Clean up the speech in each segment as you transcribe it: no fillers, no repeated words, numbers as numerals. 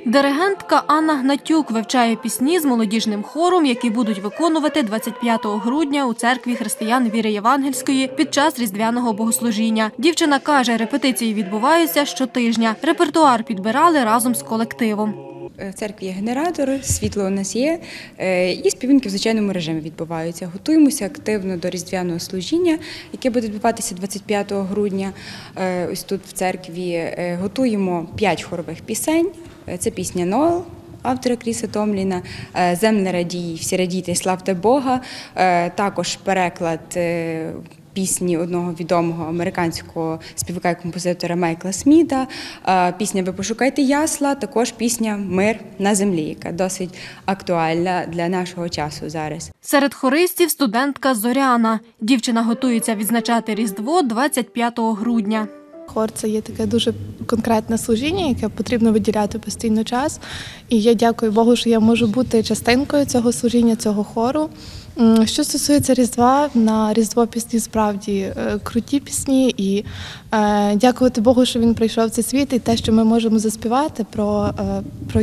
Диригентка Анна Гнатюк вивчає пісні з молодіжним хором, які будуть виконувати 25 грудня у церкві християн віри Євангельської під час різдвяного богослужіння. Дівчина каже, репетиції відбуваються щотижня. Репертуар підбирали разом з колективом. В церкві є генератор, світло у нас є, і співінки в звичайному режимі відбуваються. Готуємося активно до різдвяного служіння, яке буде відбуватися 25 грудня. Ось тут в церкві готуємо 5 хорових пісень. Це пісня «Ноел» автора Кріса Томліна, «Земле радій, всі радійте, славте Бога», також переклад пісні одного відомого американського співака і композитора Майкла Сміта, пісня «Ви пошукайте ясла», також пісня «Мир на землі», яка досить актуальна для нашого часу зараз. Серед хористів студентка Зоряна. Дівчина готується відзначати Різдво 25 грудня. Хор – це є таке дуже конкретне служіння, яке потрібно виділяти постійно час. І я дякую Богу, що я можу бути частинкою цього служіння, цього хору. Що стосується Різдва, на Різдво пісні справді круті пісні. І дякувати Богу, що він прийшов в цей світ, і те, що ми можемо заспівати про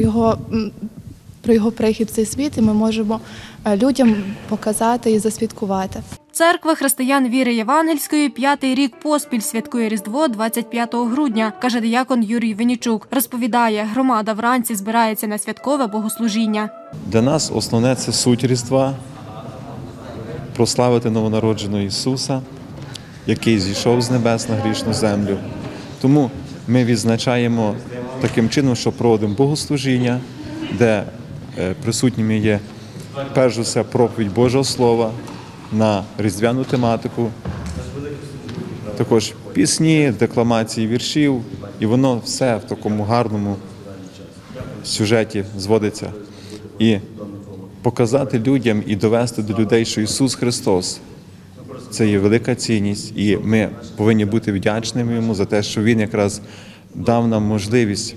його прихід в цей світ, і ми можемо людям показати і засвідкувати. Церква християн віри Євангельської 5-й рік поспіль святкує Різдво 25 грудня, каже диякон Юрій Венічук. Розповідає, громада вранці збирається на святкове богослужіння. Для нас основне – це суть Різдва – прославити новонародженого Ісуса, який зійшов з небес на грішну землю. Тому ми відзначаємо таким чином, що проводимо богослужіння, де присутніми є, перш за все, проповідь Божого Слова на різдвяну тематику, також пісні, декламації віршів, і воно все в такому гарному сюжеті зводиться. І показати людям і довести до людей, що Ісус Христос – це є велика цінність, і ми повинні бути вдячними Йому за те, що Він якраз дав нам можливість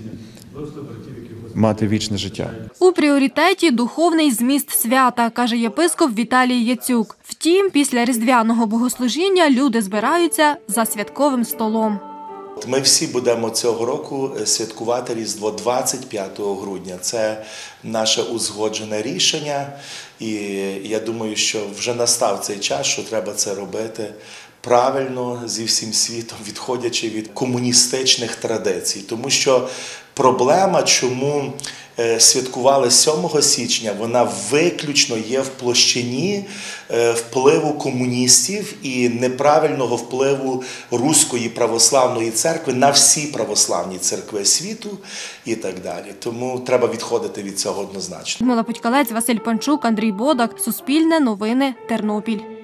мати вічне життя. У пріоритеті духовний зміст свята, каже єпископ Віталій Яцюк. Втім, після різдвяного богослужіння люди збираються за святковим столом. Ми всі будемо цього року святкувати Різдво 25 грудня. Це наше узгоджене рішення. І я думаю, що вже настав цей час, що треба це робити правильно, зі всім світом, відходячи від комуністичних традицій. Тому що проблема, чому святкували 7 січня, вона виключно є в площині впливу комуністів і неправильного впливу Руської православної церкви на всі православні церкви світу і так далі. Тому треба відходити від цього однозначно. Людмила Путькалець, Василь Панчук, Андрій Бодак. Суспільне новини. Тернопіль.